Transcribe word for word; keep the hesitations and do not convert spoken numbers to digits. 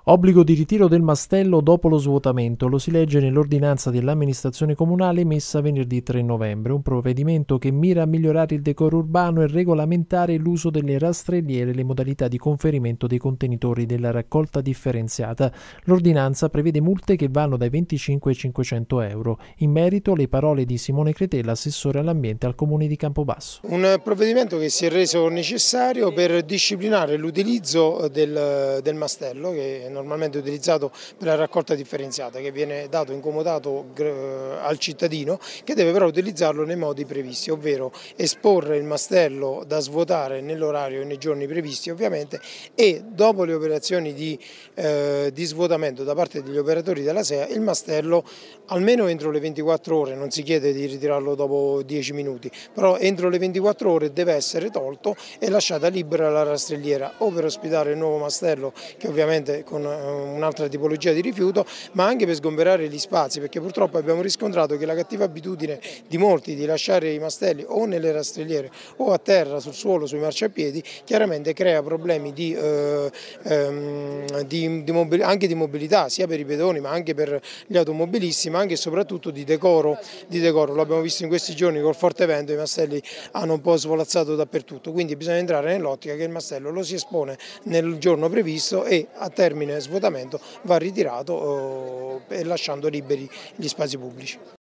Obbligo di ritiro del mastello dopo lo svuotamento, lo si legge nell'ordinanza dell'amministrazione comunale emessa venerdì tre novembre, un provvedimento che mira a migliorare il decoro urbano e regolamentare l'uso delle rastrelliere e le modalità di conferimento dei contenitori della raccolta differenziata. L'ordinanza prevede multe che vanno dai venticinque ai cinquecento euro. In merito le parole di Simone Cretella, assessore all'ambiente al comune di Campobasso. Un provvedimento che si è reso necessario per disciplinare l'utilizzo del, del mastello, che è normalmente utilizzato per la raccolta differenziata, che viene dato incomodato al cittadino, che deve però utilizzarlo nei modi previsti, ovvero esporre il mastello da svuotare nell'orario e nei giorni previsti ovviamente, e dopo le operazioni di, eh, di svuotamento da parte degli operatori della S E A il mastello almeno entro le ventiquattro ore, non si chiede di ritirarlo dopo dieci minuti, però entro le ventiquattro ore deve essere tolto e lasciata libera la rastrelliera, o per ospitare il nuovo mastello, che ovviamente con un'altra tipologia di rifiuto, ma anche per sgomberare gli spazi, perché purtroppo abbiamo riscontrato che la cattiva abitudine di molti di lasciare i mastelli o nelle rastrelliere o a terra, sul suolo, sui marciapiedi, chiaramente crea problemi di, eh, ehm, di, di mobil- anche di mobilità, sia per i pedoni ma anche per gli automobilisti, ma anche e soprattutto di decoro. Di decoro. Lo abbiamo visto in questi giorni col forte vento, i mastelli hanno un po' svolazzato dappertutto, quindi bisogna entrare nell'ottica che il mastello lo si espone nel giorno previsto e a termine svuotamento va ritirato eh, lasciando liberi gli spazi pubblici.